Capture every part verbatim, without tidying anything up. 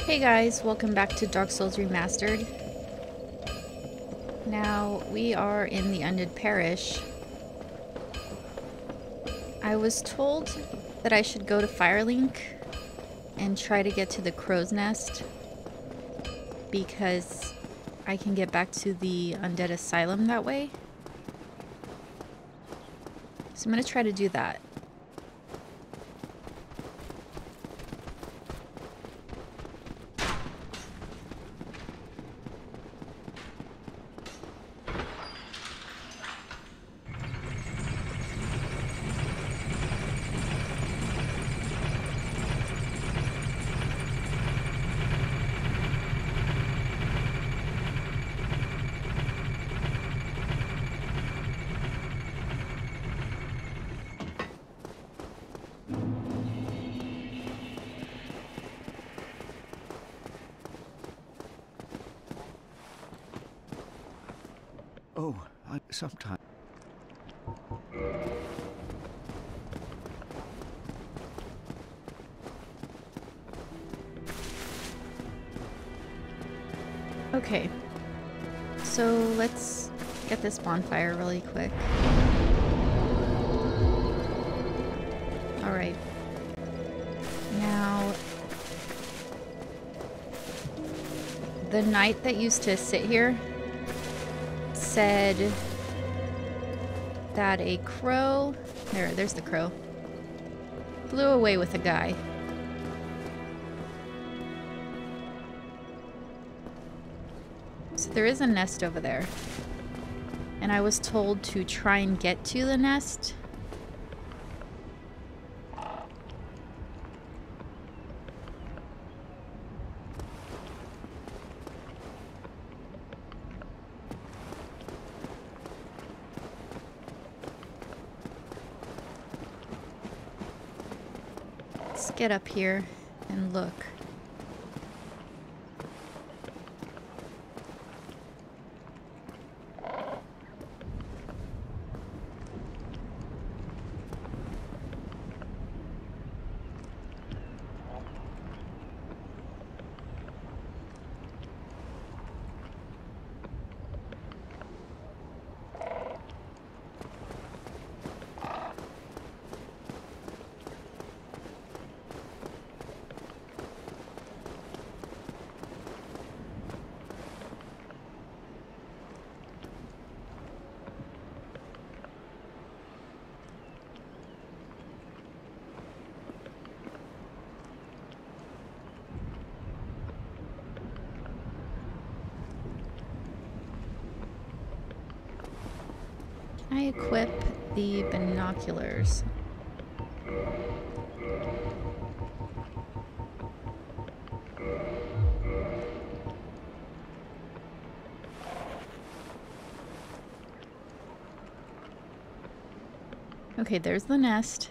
Hey guys, welcome back to Dark Souls Remastered. Now, we are in the Undead Parish. I was told that I should go to Firelink and try to get to the Crow's Nest because I can get back to the Undead Asylum that way. So I'm going to try to do that. Oh, I sometimes. Okay, so let's get this bonfire really quick. Alright. Now, the knight that used to sit here said that a crow, there, there's the crow, flew away with a guy. So there is a nest over there. And I was told to try and get to the nest. Let's get up here and look. Can I equip the binoculars? Okay, there's the nest.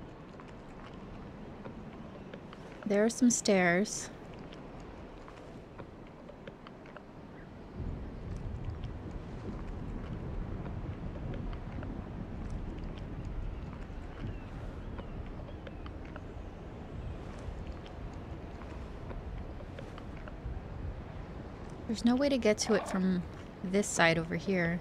There are some stairs. There's no way to get to it from this side over here.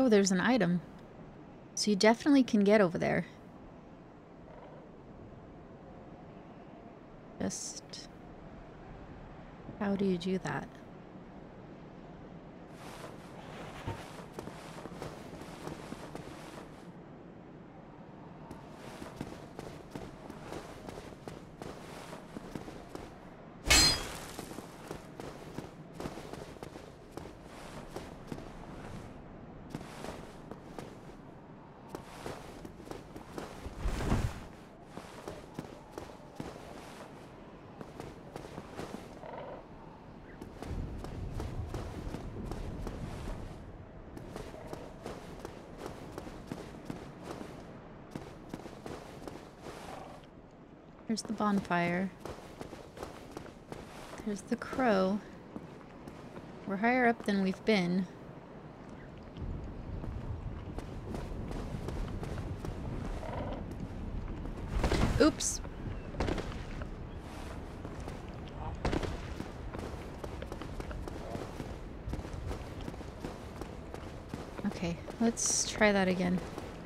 Oh, there's an item. So you definitely can get over there. Just... how do you do that? There's the bonfire. There's the crow. We're higher up than we've been. Oops. Okay, let's try that again.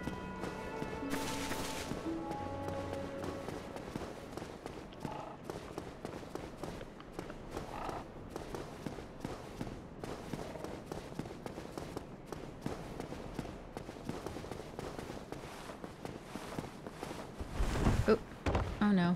Oh no.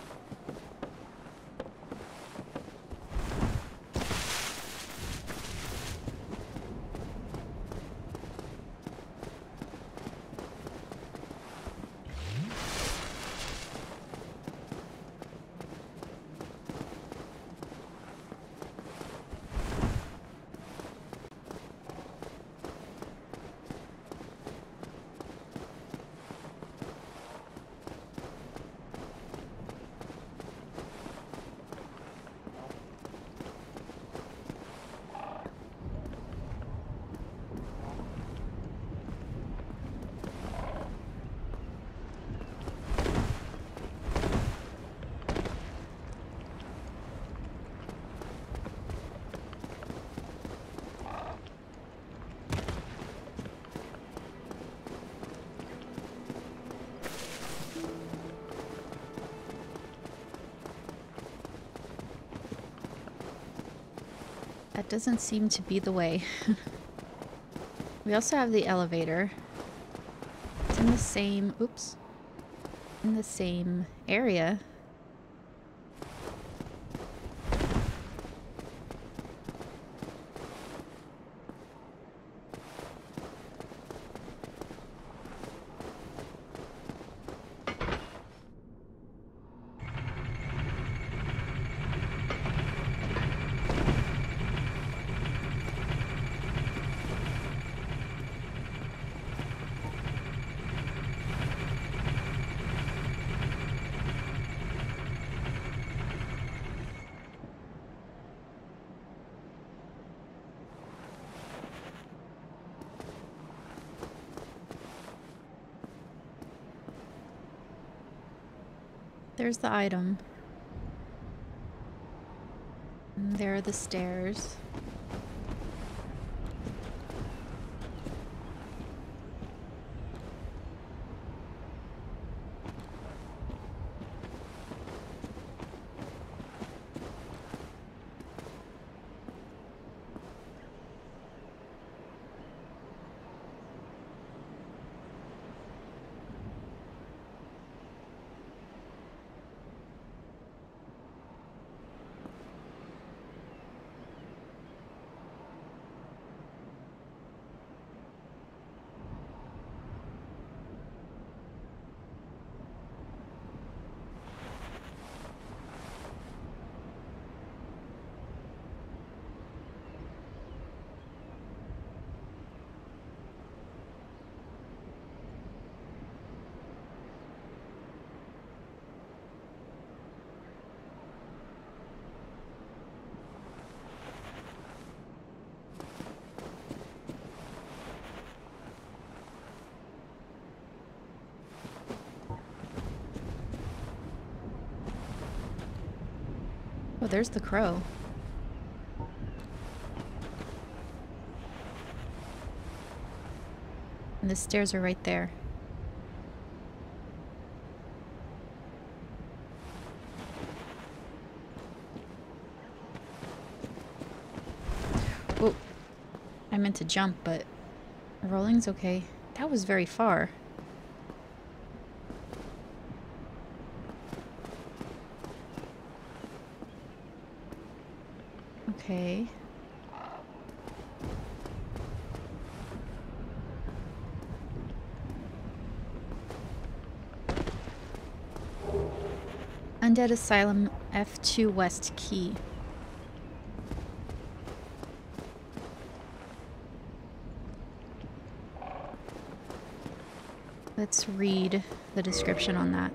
That doesn't seem to be the way. We also have the elevator. It's in the same, oops, in the same area. There's the item. And there are the stairs. Oh, there's the crow. And the stairs are right there. Oh, I meant to jump, but rolling's okay. That was very far. Okay. Undead Asylum F two West Key. Let's read the description on that.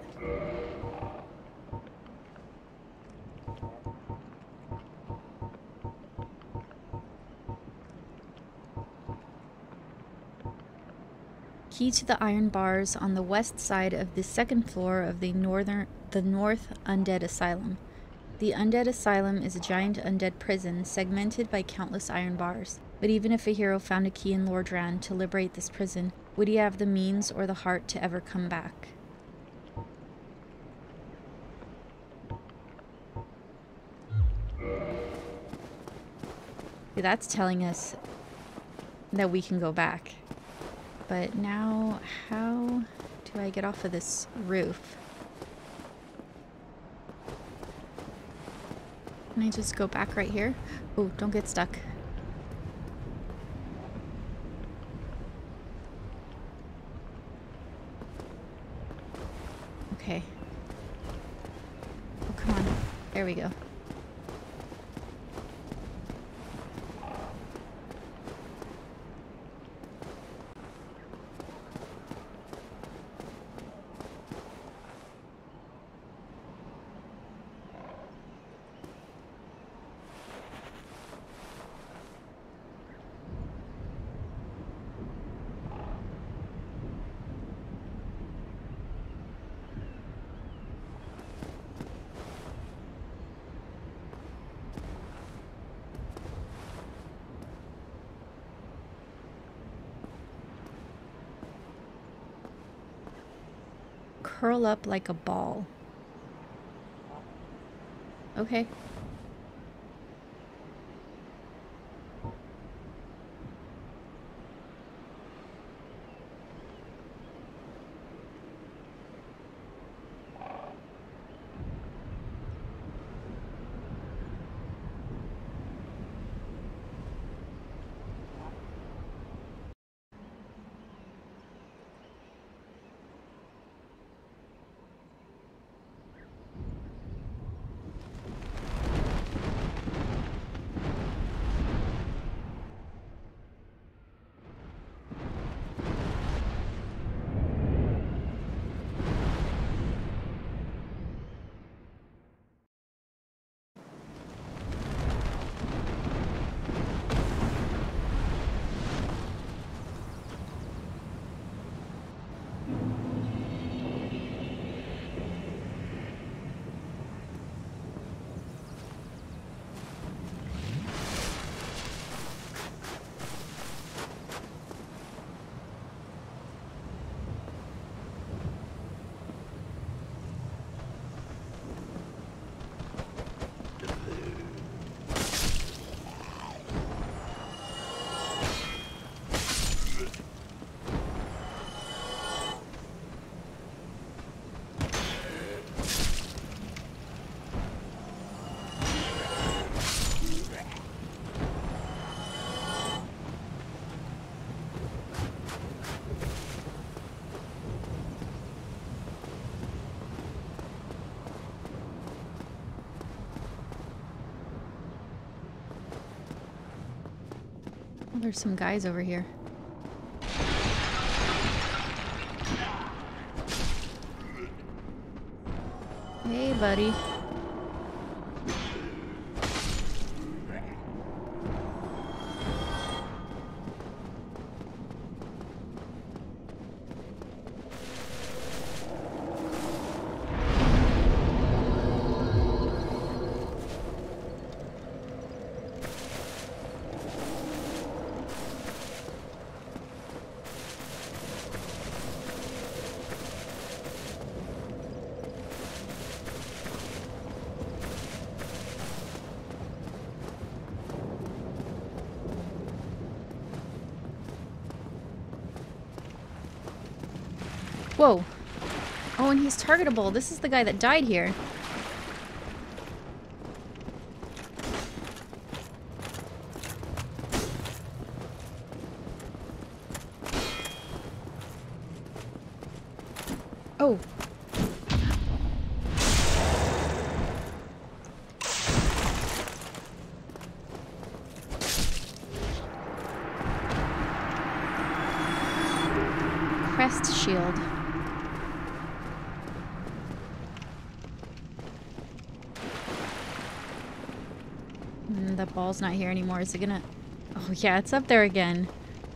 Key to the iron bars on the west side of the second floor of the northern the North Undead Asylum. The Undead Asylum is a giant undead prison segmented by countless iron bars. But even if a hero found a key in Lordran to liberate this prison, would he have the means or the heart to ever come back? See, that's telling us that we can go back. But now, how do I get off of this roof? Can I just go back right here? Oh, don't get stuck. Okay. Oh, come on. There we go. Curl up like a ball. Okay. Oh, there's some guys over here. Hey, buddy. Whoa. Oh, and he's targetable. This is the guy that died here. Oh. Crest shield. Mm, the ball's not here anymore. Is it gonna... Oh yeah, it's up there again.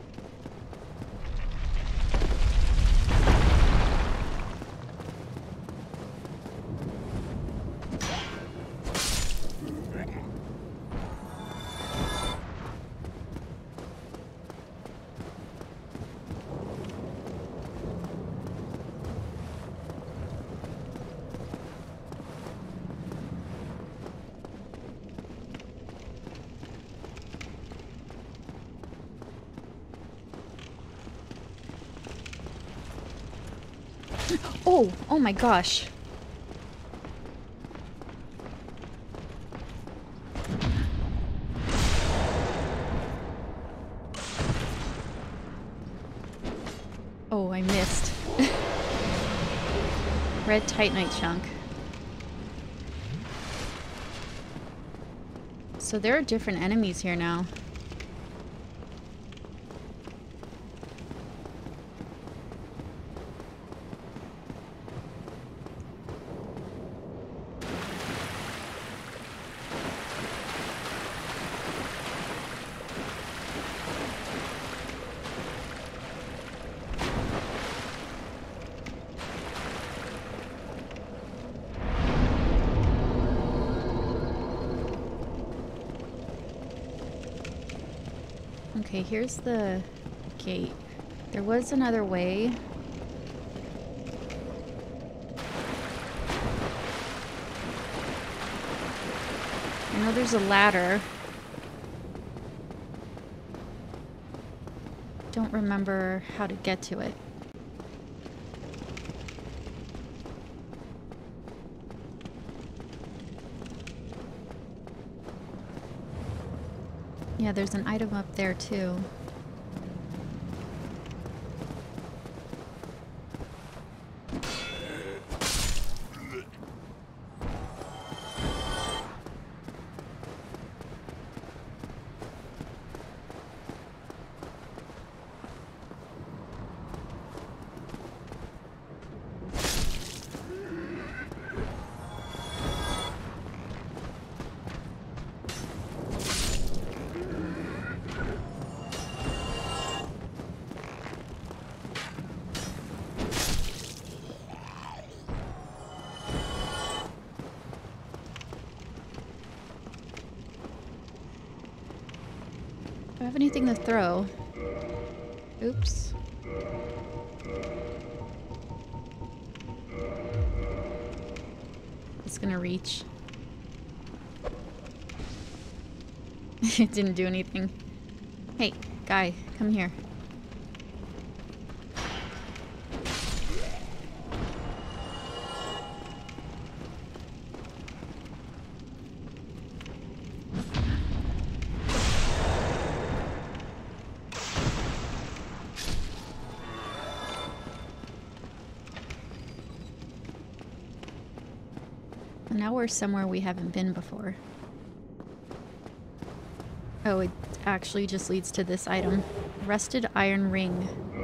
Oh, oh my gosh. Oh, I missed. Red Titanite chunk. So there are different enemies here now. Okay, here's the gate. There was another way. I know there's a ladder. Don't remember how to get to it. Yeah, there's an item up there too. Do I have anything to throw? Oops. It's gonna reach. It didn't do anything. Hey, guy, come here. Now we're somewhere we haven't been before. Oh, it actually just leads to this item. Rusted iron ring.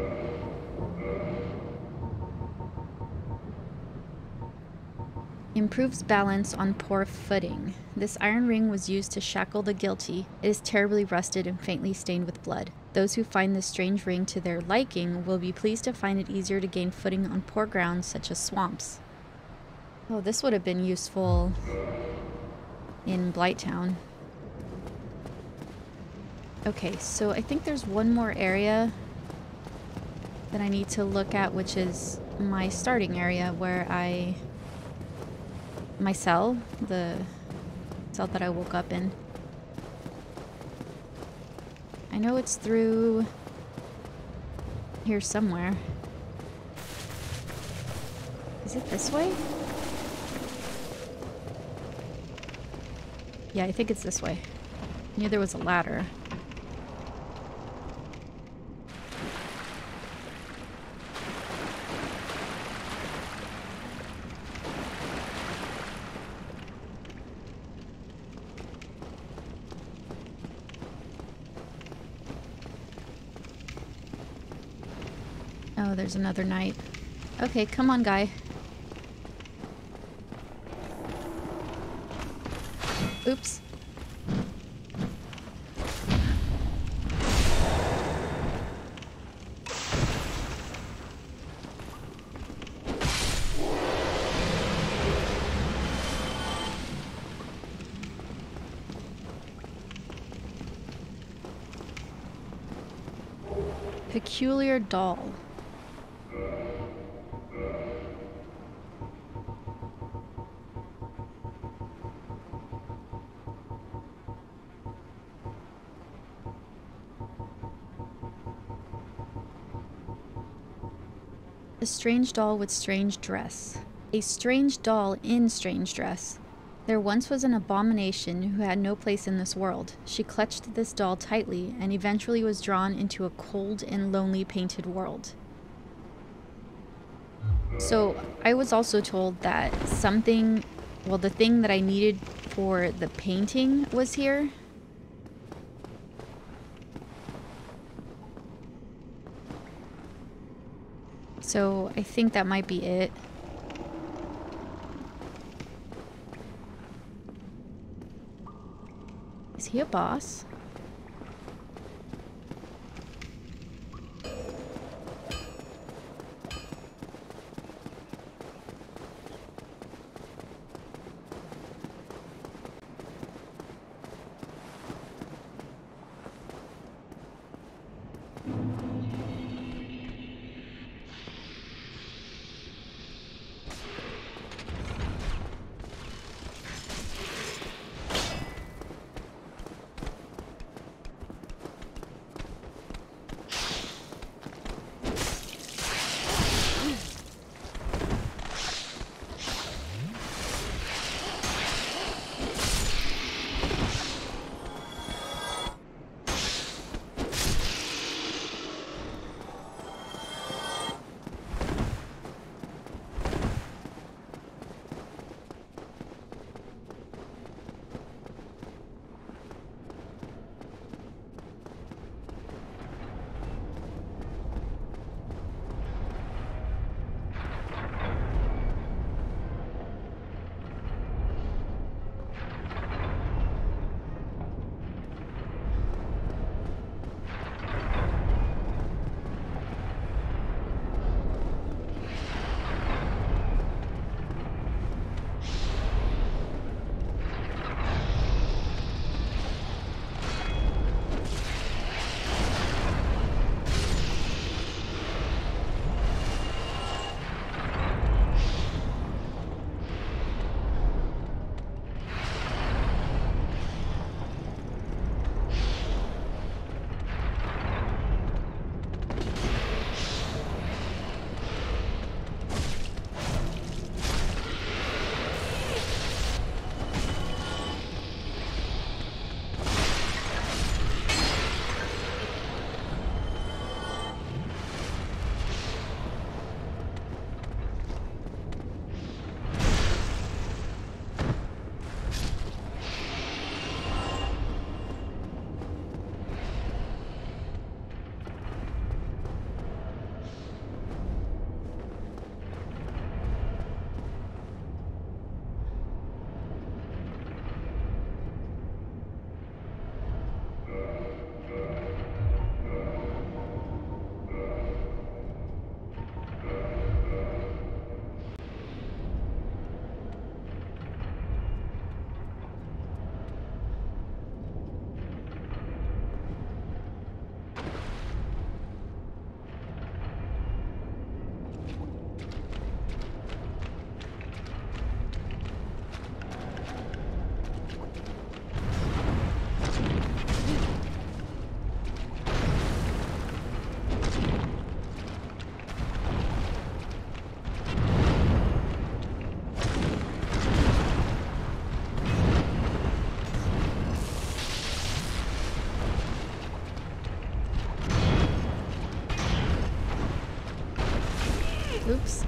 Improves balance on poor footing. This iron ring was used to shackle the guilty. It is terribly rusted and faintly stained with blood. Those who find this strange ring to their liking will be pleased to find it easier to gain footing on poor ground such as swamps. Oh, this would have been useful in Blighttown. Okay, so I think there's one more area that I need to look at, which is my starting area where I... my cell, the cell that I woke up in. I know it's through here somewhere. Is it this way? Yeah, I think it's this way. I knew there was a ladder. Oh, there's another knight. Okay, come on, guy. Oops. Peculiar doll. A strange doll with strange dress. A strange doll in strange dress. There once was an abomination who had no place in this world. She clutched this doll tightly and eventually was drawn into a cold and lonely painted world. So I was also told that something, well, the thing that I needed for the painting was here. So I think that might be it. Is he a boss? Oops.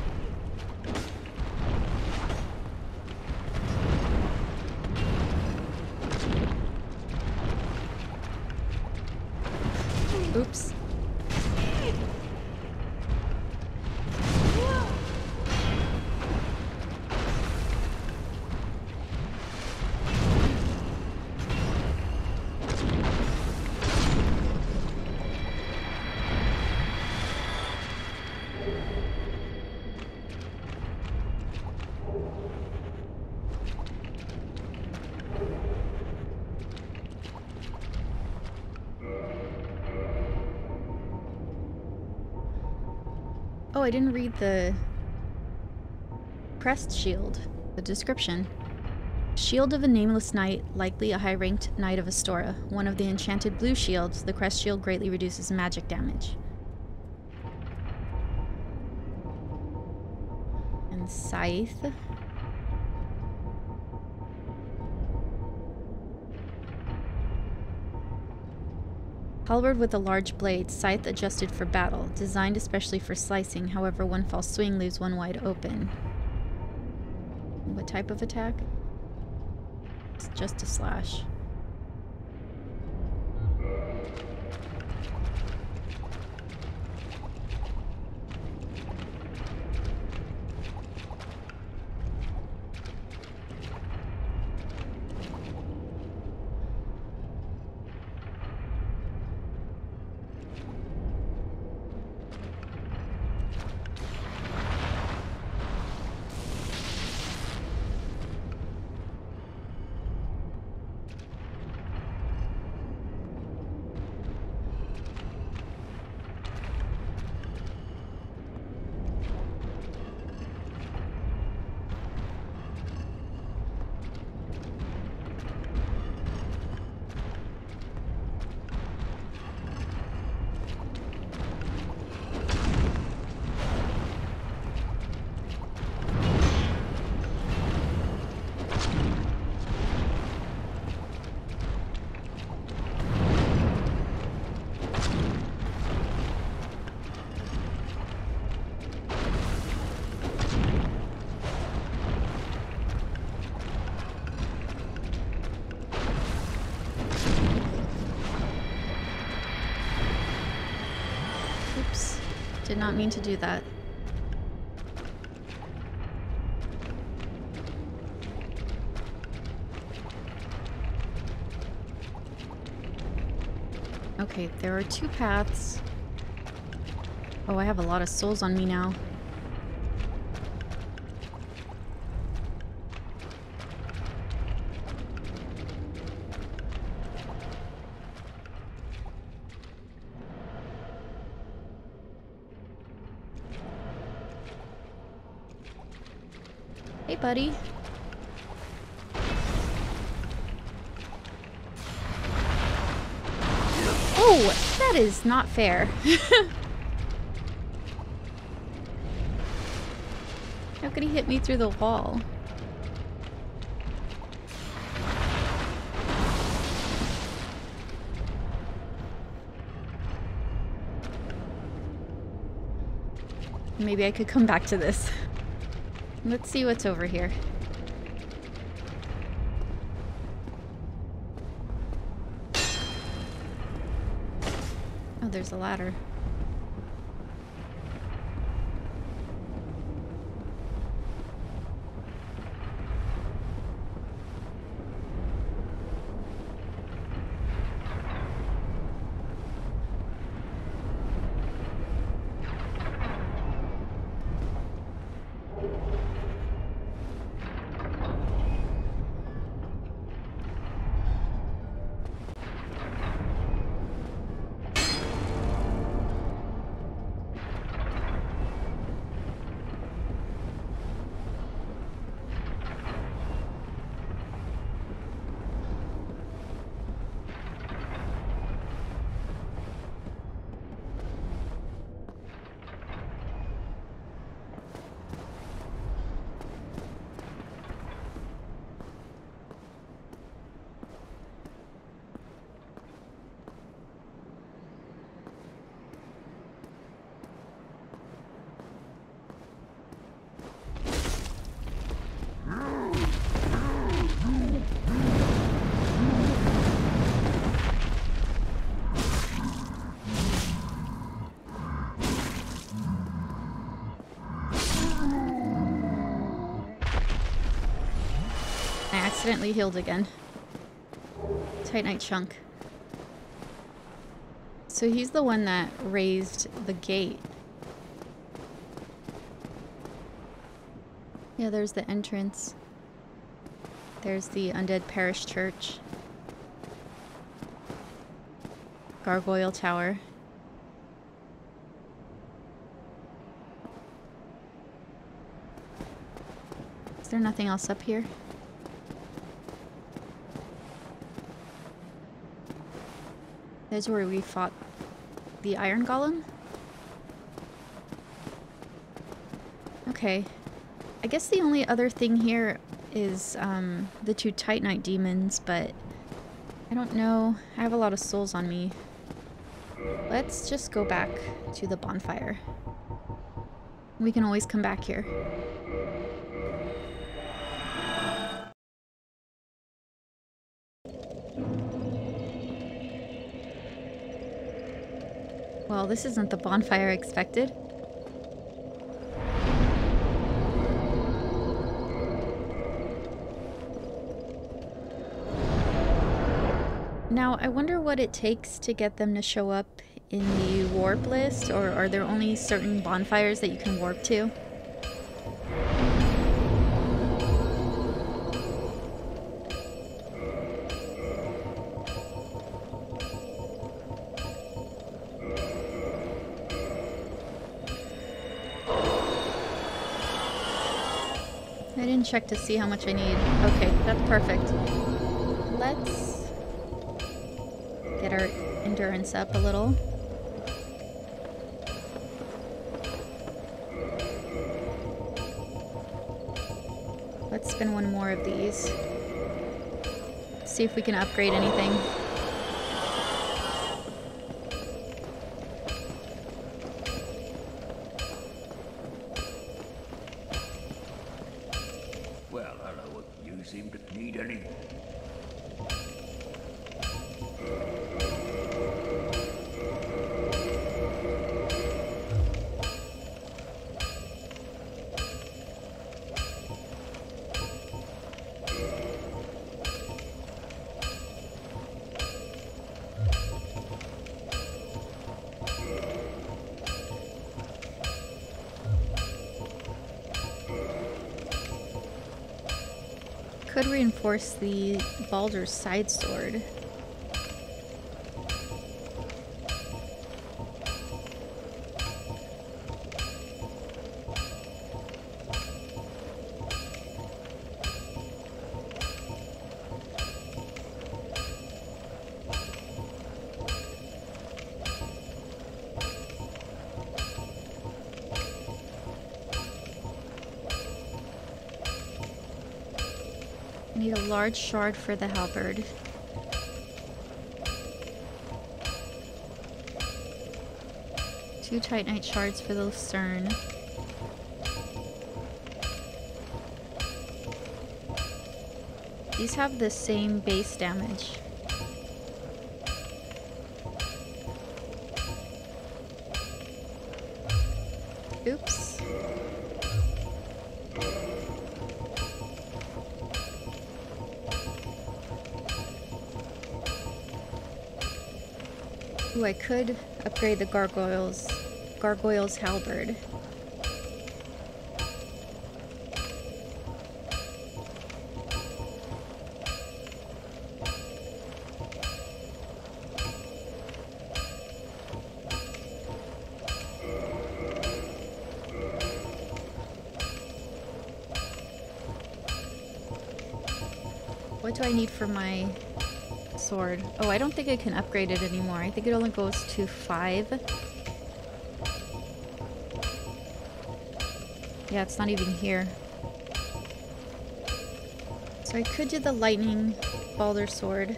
Oops. Oh, I didn't read the crest shield, the description. Shield of a nameless knight, likely a high-ranked knight of Astora. One of the enchanted blue shields, the crest shield greatly reduces magic damage. And scythe. Halberd with a large blade, scythe adjusted for battle, designed especially for slicing, however one false swing leaves one wide open. What type of attack? It's just a slash. Did not mean to do that. Okay, there are two paths. Oh, I have a lot of souls on me now. Hey, buddy. Oh, that is not fair. How could he hit me through the wall? Maybe I could come back to this. Let's see what's over here. Oh, there's a ladder. accidentally healed again. Titanite chunk. So he's the one that raised the gate. Yeah, there's the entrance. There's the Undead Parish Church. Gargoyle Tower. Is there nothing else up here? There's where we fought the Iron Golem? Okay. I guess the only other thing here is um, the two Titanite demons, but I don't know. I have a lot of souls on me. Let's just go back to the bonfire. We can always come back here. Well, this isn't the bonfire I expected. Now, I wonder what it takes to get them to show up in the warp list, or are there only certain bonfires that you can warp to? I didn't check to see how much I need. Okay, that's perfect. Let's get our endurance up a little. Let's spin one more of these. See if we can upgrade anything. Well, hello. You seem to need any. Could reinforce the Baldur's side sword. Need a large shard for the halberd. Two Titanite shards for the Lucerne. These have the same base damage. Oops. Ooh, I could upgrade the gargoyles, gargoyles halberd. What do I need for my sword? Oh, I don't think I can upgrade it anymore. I think it only goes to five. Yeah, it's not even here. So I could do the lightning Baldur sword.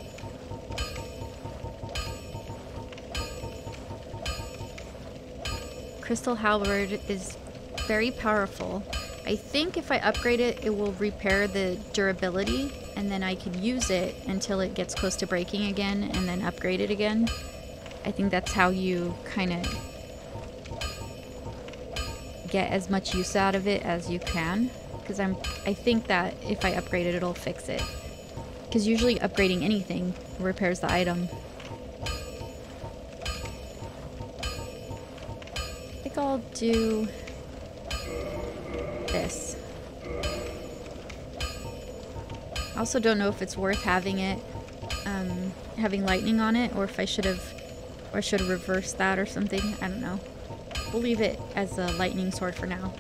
Crystal halberd is very powerful. I think if I upgrade it, it will repair the durability, and then I can use it until it gets close to breaking again, and then upgrade it again. I think that's how you kind of get as much use out of it as you can, because I'm I think that if I upgrade it, it'll fix it. Because usually upgrading anything repairs the item. I think I'll do this. I also don't know if it's worth having it, um, having lightning on it, or if I should have, or I should have reversed that or something. I don't know. We'll leave it as a lightning sword for now.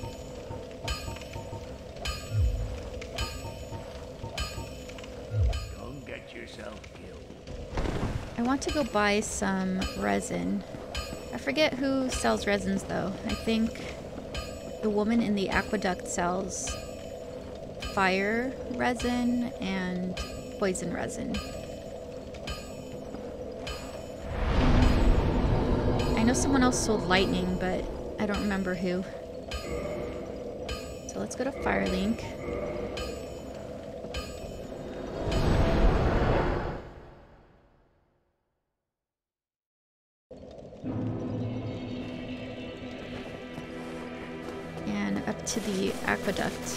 Don't get yourself killed. I want to go buy some resin. I forget who sells resins though. I think the woman in the aqueduct sells fire resin and poison resin. I know someone else sold lightning, but I don't remember who. So let's go to Firelink. And up to the aqueduct.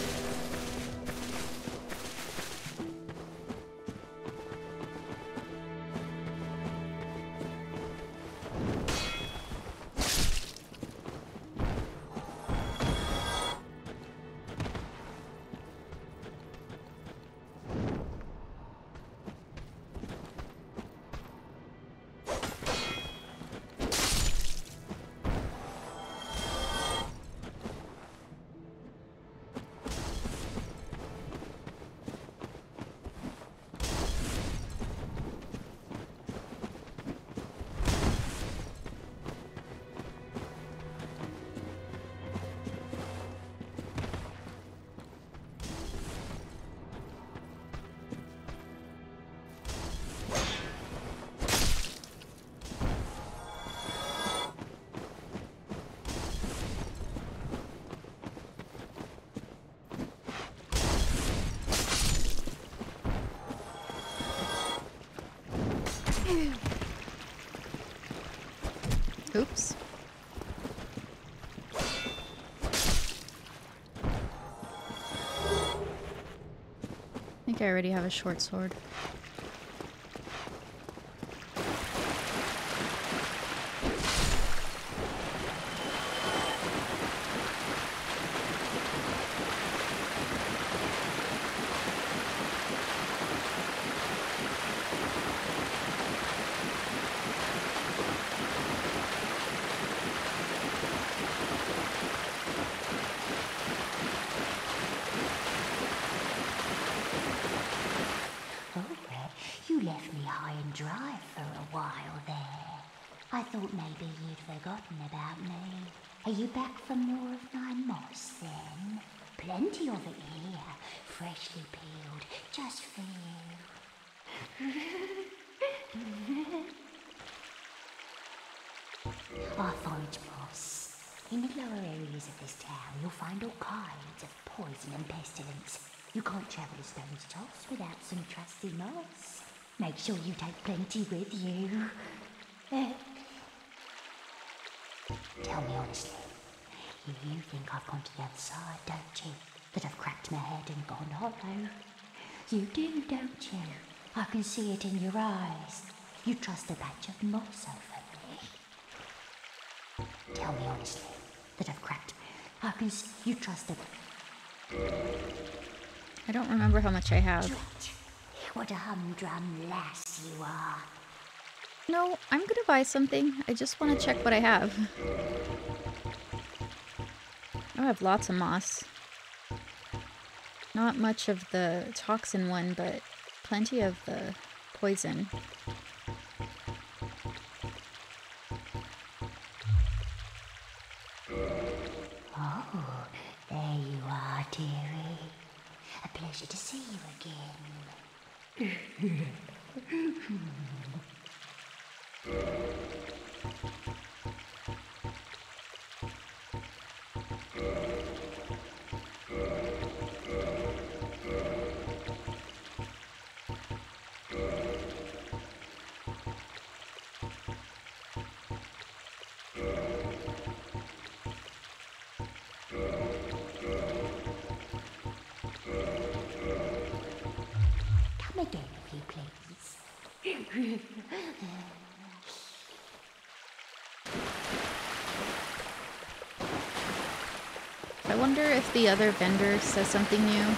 Oops. I think I already have a short sword. I thought maybe you'd forgotten about me. Are you back for more of my moss then? Plenty of it here, freshly peeled, just for you. Our forage moss. In the lower areas of this town, you'll find all kinds of poison and pestilence. You can't travel a stone's toss without some trusty moss. Make sure you take plenty with you. Uh, Tell me honestly, you think I've gone to the other side, don't you? That I've cracked my head and gone hollow? You do, don't you? I can see it in your eyes. You trust a patch of moss over me. Tell me honestly, that I've cracked... I can see... You trust a... I don't remember how much I have. What a humdrum lass you are. No, I'm gonna buy something. I just want to check what I have. I have lots of moss. Not much of the toxin one, but plenty of the poison. Oh, there you are, dearie. A pleasure to see you again. Come again, if you please. I wonder if the other vendor says something new.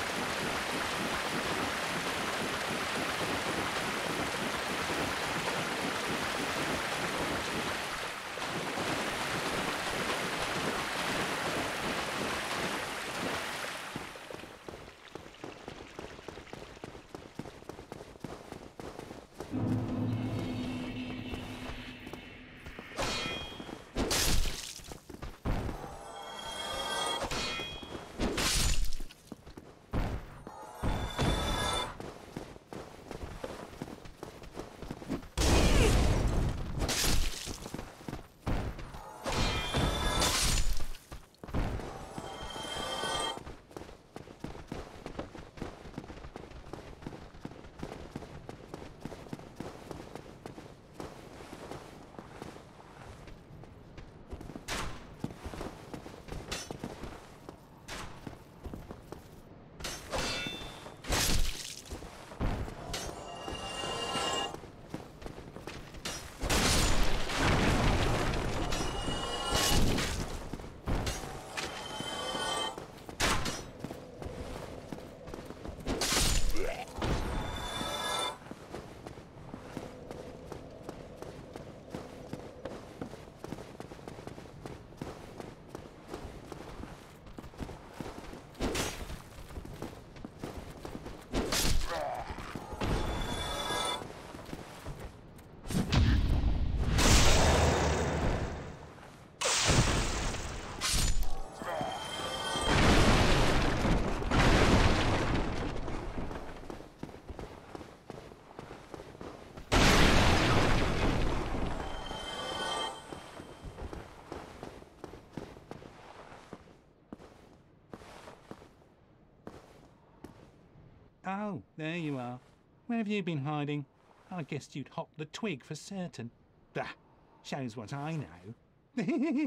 Oh, there you are. Where have you been hiding? I guessed you'd hop the twig for certain. Bah, shows what I know.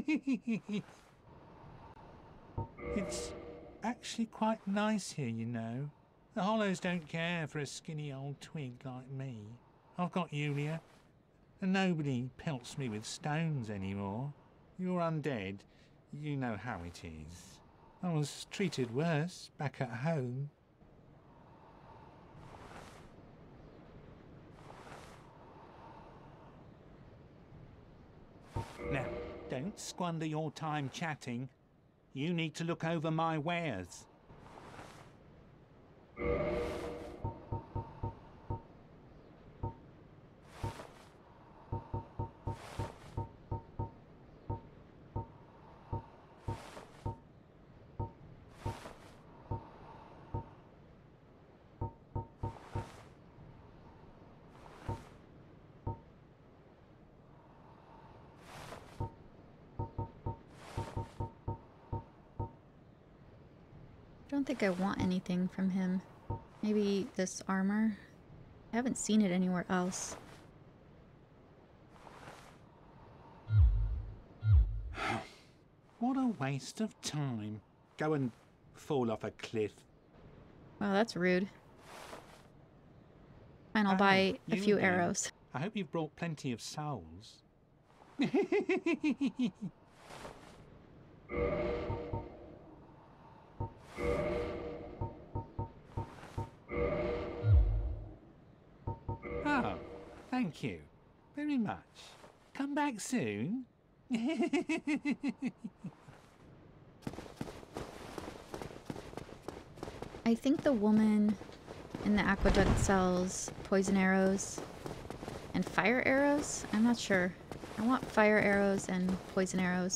It's actually quite nice here, you know. The Hollows don't care for a skinny old twig like me. I've got Yulia, and nobody pelts me with stones anymore. You're undead. You know how it is. I was treated worse back at home. Now, don't squander your time chatting. You need to look over my wares. I don't think I want anything from him. Maybe this armor? I haven't seen it anywhere else. What a waste of time. Go and fall off a cliff. Wow, that's rude. Fine, I'll Oh, buy a you few again. arrows. I hope you've brought plenty of souls. Oh, thank you very much. Come back soon. I think the woman in the aqueduct sells poison arrows and fire arrows? I'm not sure. I want fire arrows and poison arrows.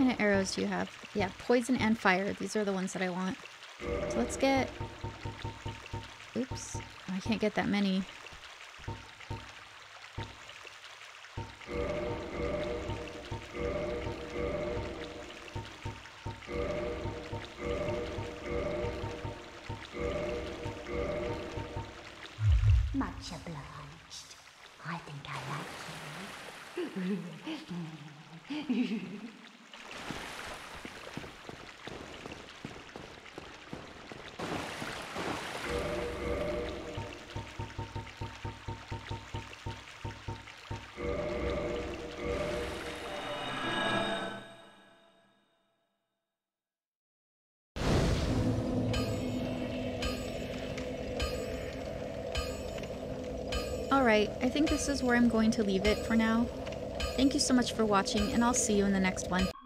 kind of arrows do you have? Yeah, poison and fire. These are the ones that I want. So let's get... Oops. I can't get that many. Much obliged. I think I like you. Alright, I think this is where I'm going to leave it for now. Thank you so much for watching, and I'll see you in the next one.